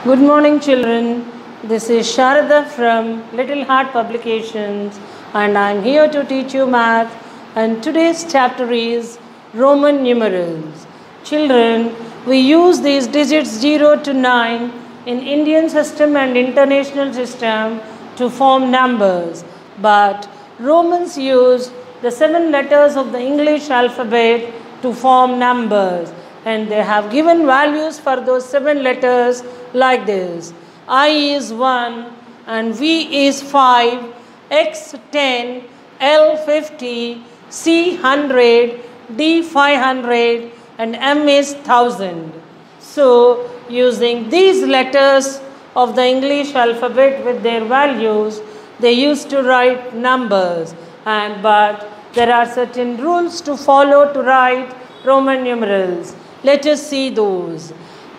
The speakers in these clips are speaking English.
Good morning, children. This is Sharada from Little Heart Publications, and I'm here to teach you math. And today's chapter is Roman numerals. Children, we use these digits 0 to 9 in Indian system and international system to form numbers, but Romans use the 7 letters of the English alphabet to form numbers, and they have given values for those 7 letters like this: I is 1 and V is 5, X 10, L 50, C 100, D 500 and M is 1000. So using these letters of the English alphabet with their values, they used to write numbers, but there are certain rules to follow to write Roman numerals. Let us see those.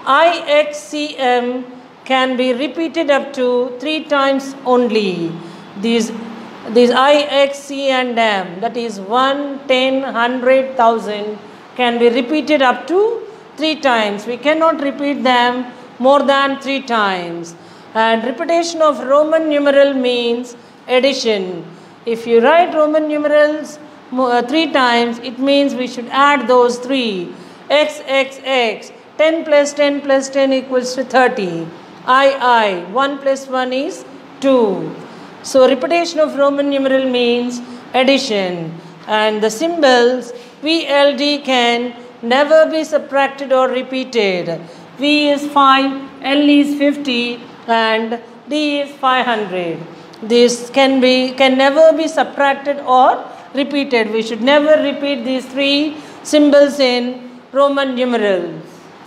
IXCM can be repeated up to 3 times only. These IXC and M, that is 1, 10, 100, 1000, can be repeated up to 3 times. We cannot repeat them more than 3 times. And repetition of Roman numeral means addition. If you write Roman numerals 3 times, it means we should add those 3. XXX, 10 plus 10 plus 10 equals to 30. II, 1 plus 1 is 2. So repetition of Roman numeral means addition. And the symbols VLD can never be subtracted or repeated. V is 5, L is 50 and D is 500. This can never be subtracted or repeated. We should never repeat these 3 symbols in Roman numerals.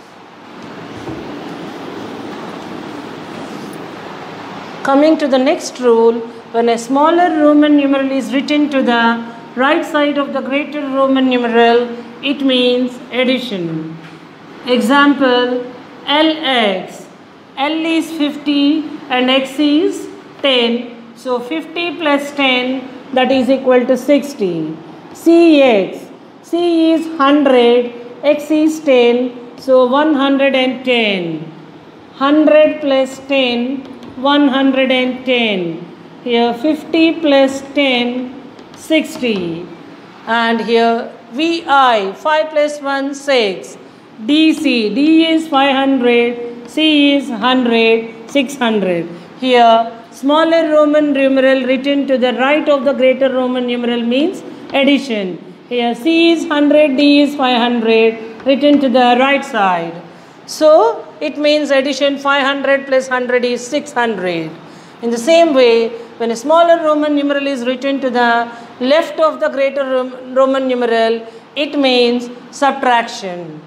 Coming to the next rule, when a smaller Roman numeral is written to the right side of the greater Roman numeral, it means addition. Example, LX. L is 50 and X is 10. So 50 plus 10, that is equal to 60. CX. C is 100. X is 10. So 110. 100 plus 10, 110. Here 50 plus 10, 60. And here VI, 5 plus 1, 6. DC, D is 500, C is 100, 600. Here smaller Roman numeral written to the right of the greater Roman numeral means addition. Here C is 100, D is 500 written to the right side. So it means addition. 500 plus 100 is 600. In the same way, when a smaller Roman numeral is written to the left of the greater Roman numeral, it means subtraction.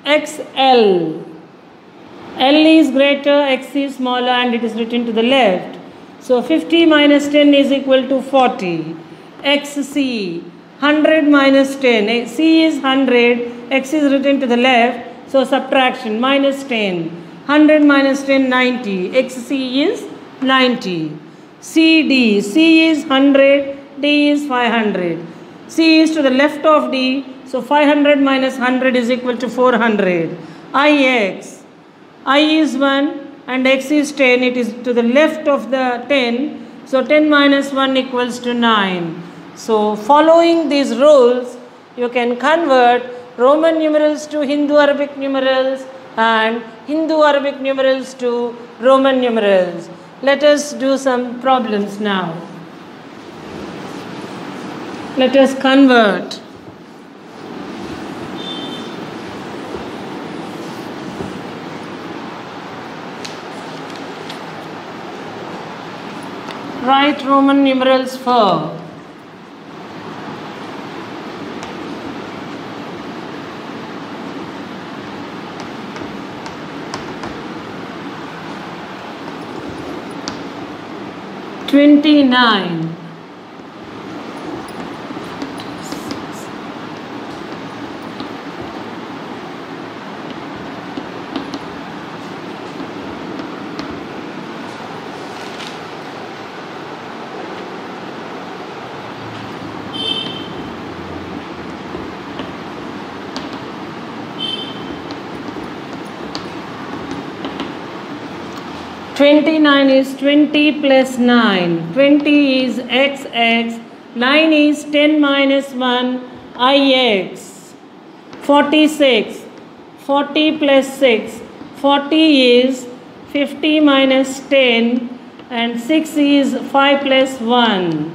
XL. L is greater, X is smaller, and it is written to the left. So 50 minus 10 is equal to 40. XC. 100 minus 10. C is 100, X is written to the left. So subtraction, minus 10. 100 minus 10, 90. XC is 90. CD. C is 100, D is 500. C is to the left of D. So 500 minus 100 is equal to 400. IX. I is 1 and X is 10. It is to the left of the 10. So 10 minus 1 equals to 9. So following these rules, you can convert Roman numerals to Hindu Arabic numerals and Hindu Arabic numerals to Roman numerals. Let us do some problems now. Let us convert. Write Roman numerals for. $29. 29 is 20 plus 9. 20 is xx. 9 is 10 minus 1 ix. 46. 40 plus 6. 40 is 50 minus 10 and 6 is 5 plus 1.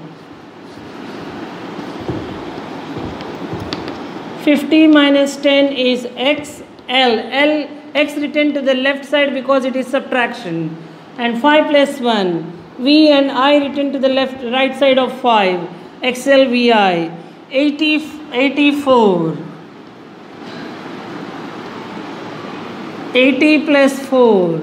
50 minus 10 is xl. X written to the left side because it is subtraction. And 5 plus 1. V and I written to the right side of 5. XL VI. 84. 80 plus 4.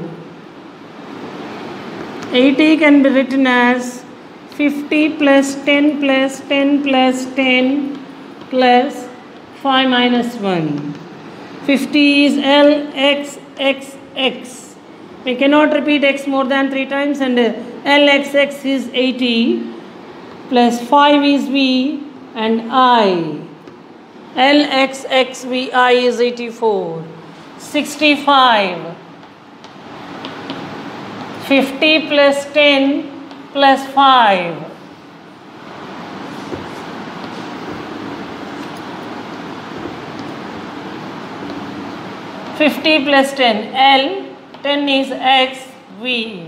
80 can be written as 50 plus 10 plus 10 plus 10 plus 5 minus 1. 50 is L, X, X, X. We cannot repeat X more than 3 times, and L, X, X is 80 plus 5 is V and I. L, X, X, V, I is 84. 65. 50 plus 10 plus 5. 50 plus 10. L. 10 is X. V.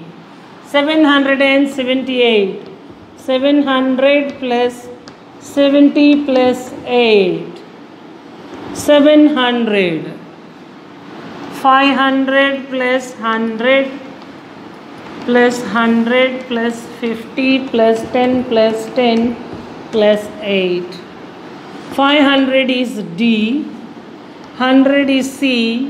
778. 700 plus 70 plus 8. 700. 500 plus 100 plus 100 plus 50 plus 10 plus 10 plus 8. 500 is D. 100 is C.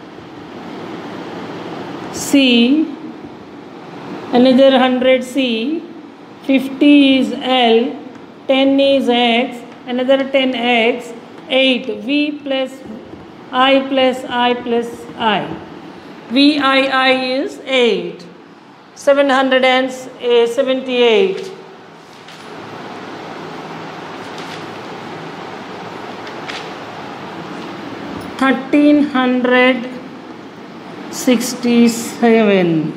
C. Another 100 C. 50 is L. 10 is X. Another 10 X. 8 V plus I plus I plus I. VII is 8. 778. 1367.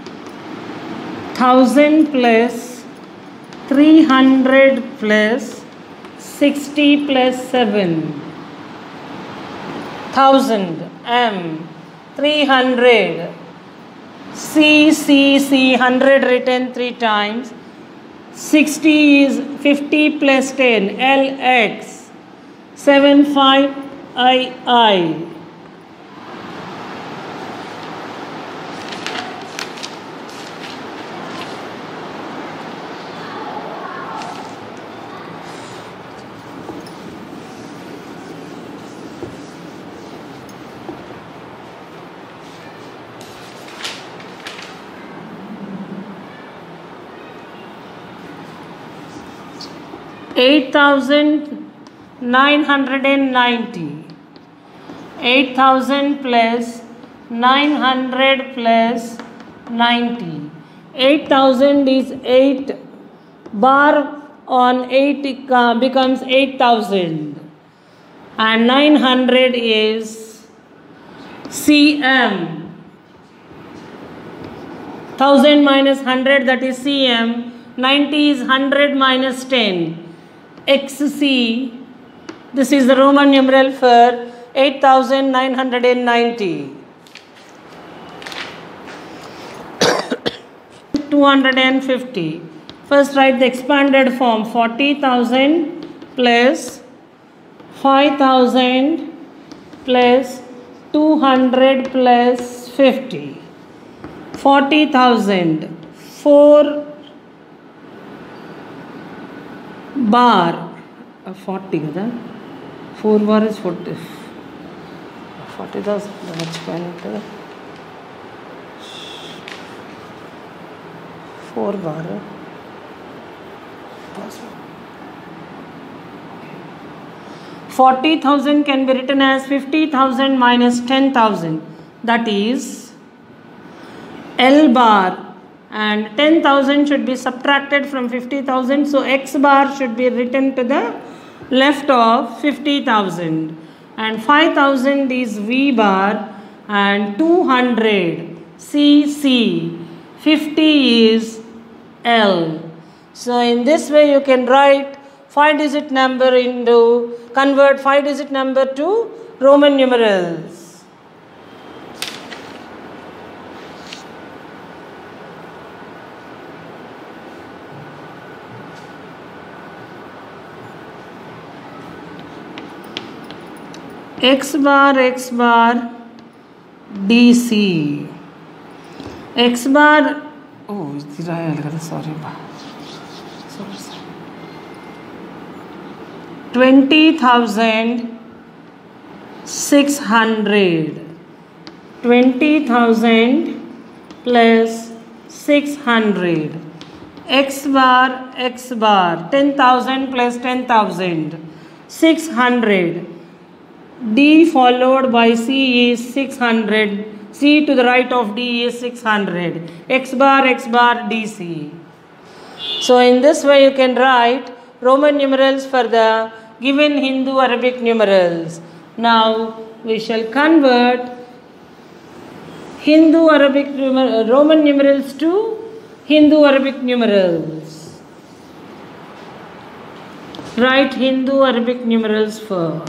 1000 plus 300 plus 60 plus 7. 1000 M. 300 C 100 written 3 times. 60 is 50 plus 10 LX. 75 II. $8,990. 8,000 plus 900 plus 90. 8,000 is 8 bar on 8 becomes 8,000. And 900 is CM. 1000 minus 100, that is CM. 90 is 100 minus 10. XC. This is the Roman numeral for 8,990. 250. First write the expanded form. 40,000 plus 5,000 plus 200 plus 50. 40,000. 4 bar. 40 kada? 4 bar is 40. 40,000. That's fine. 4 bar. 40,000 can be written as 50,000 minus 10,000. That is L bar. And 10,000 should be subtracted from 50,000. So X bar should be written to the left of 50,000. And 5,000 is V bar. And 200 CC. 50 is L. So in this way you can write 5-digit number convert 5-digit number to Roman numerals. X bar DC. X bar, oh, sorry. 20,600. 20,000 plus 600. X bar 10,000 plus 10,000. 600. D followed by C is 600. C to the right of D is 600. X bar DC. So in this way you can write Roman numerals for the given Hindu Arabic numerals. Now we shall convert Roman numerals to Hindu Arabic numerals. Write Hindu Arabic numerals for.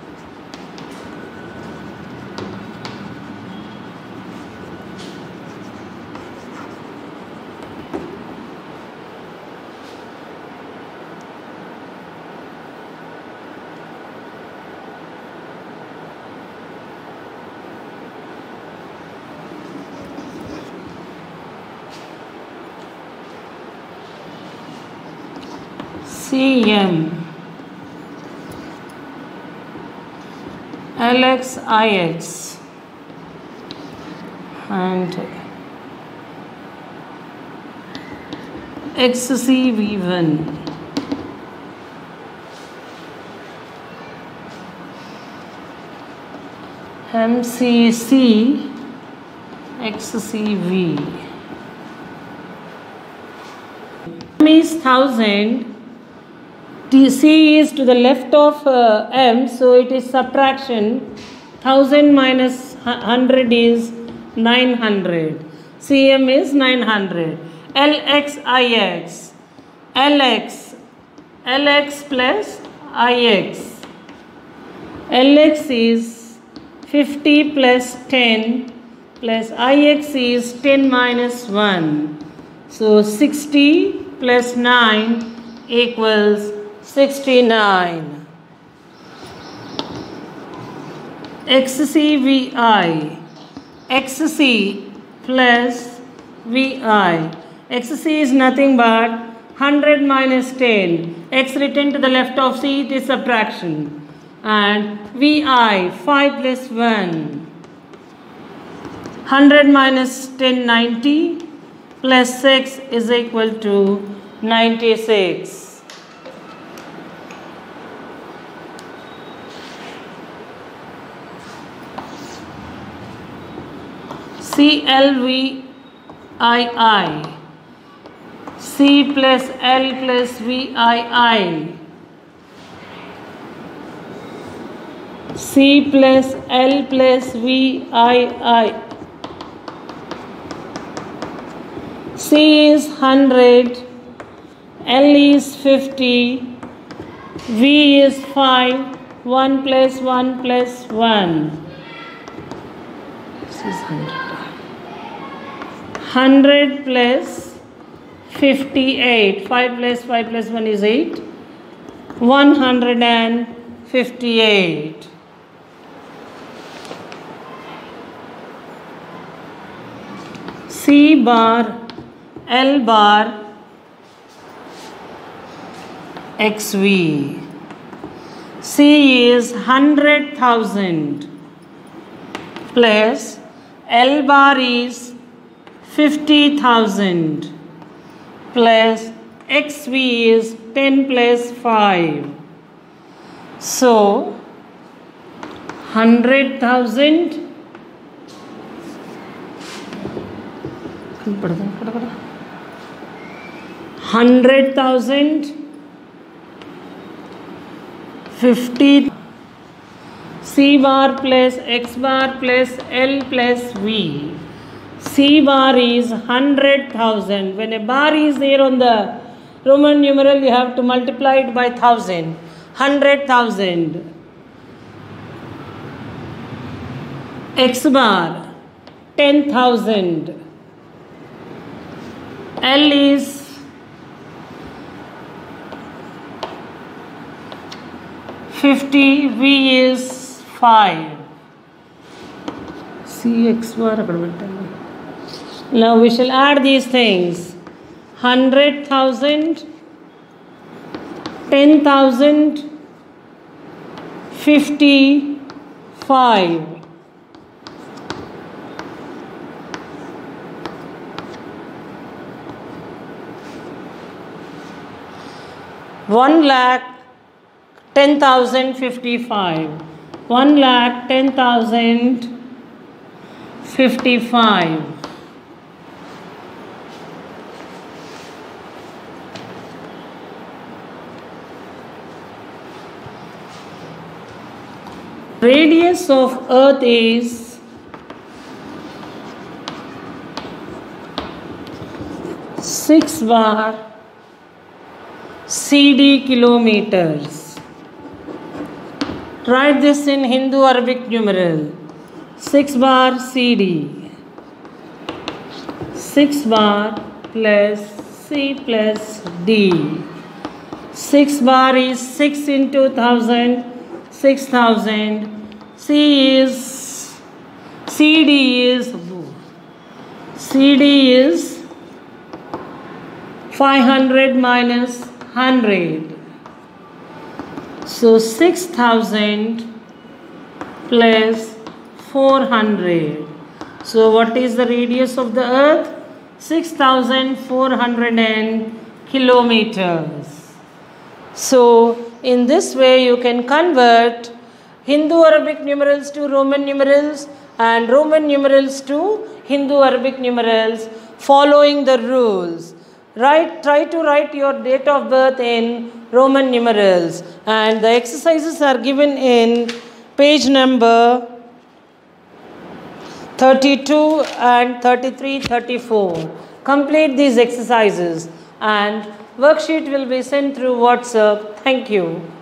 CM LXIX and XCV1 MCC XCV is 1000. C is to the left of M, so it is subtraction. 1000 minus 100 is 900. CM is 900. LXIX. LX plus IX. LX is 50 plus 10 plus IX is 10 minus 1. So 60 plus 9 equals 69. XCVI. XC plus VI. XC is nothing but 100 minus 10. X written to the left of C, it is subtraction. And VI, 5 plus 1. 100 minus 10, 90 plus 6 is equal to 96. CLVII. C plus L plus VII. C plus L plus VII. C is 100. L is 50. V is 5. 1 plus 1 plus 1. This is 100. 100 plus 58. 5 plus 5 plus 1 is 8. 158. C bar L bar XV. C is 100,000 plus L bar is 50,000 plus XV is 10 plus 5. So 100,000 100,000 50 C bar plus X bar plus L plus V. C bar is 100,000. When a bar is there on the Roman numeral, you have to multiply it by 1000. 100,000. X bar 10,000. L is 50, V is 5. C X bar. Now we shall add these things. 100,000, 10,000, 50, 5. One lakh 10,055. 1,10,055. Radius of Earth is 6 bar CD kilometers. Write this in Hindu Arabic numeral. 6 bar CD. 6 bar plus C plus D. 6 bar is 6 into 1000, 6,000. CD is 500 minus 100. So 6,000 plus 400. So what is the radius of the earth? 6,400 kilometers. So in this way you can convert Hindu Arabic numerals to Roman numerals and Roman numerals to Hindu Arabic numerals following the rules. Try to write your date of birth in Roman numerals, and the exercises are given in page number 32 and 33, 34. Complete these exercises and worksheet will be sent through WhatsApp. Thank you.